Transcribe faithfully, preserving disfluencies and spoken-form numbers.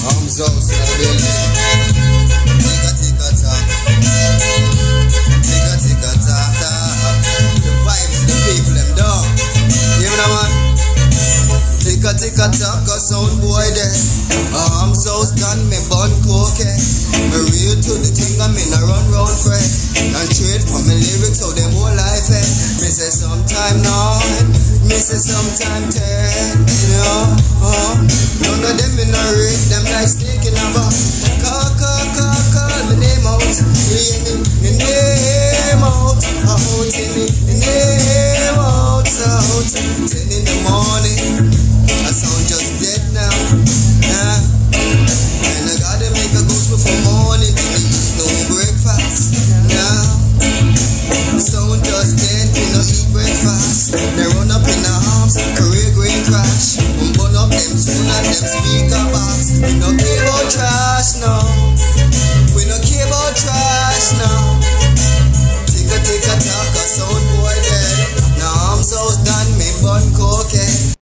Armshouse Gadahfii. Ticka ticka tack. Ticka ticka tack tack. The vibes, the people them dog. You know man. Ticka ticka tack a sound boy there. Armshouse gun me bun coke. Me real to the thing I mean I run round fresh. And trade for me lyrics so them whole life eh. Me say sometime nine, me say sometime ten. You know, uh, none of them in a rate, them like snake in a box. Call, call, call, call my name out. Yeah, me name out. Out in me name out. Out. Ten in the morning, I sound just dead now. Yeah. And I gotta make a goose before morning to eat no breakfast. Now, sound just dead, we no eat breakfast. They run up in the arms, career green crash. We burn up them tune and them speaker box. We no care about trash now. We no care about trash now. Ticka ticka tack a sound boy dead. Now Armshouse done me bun coke.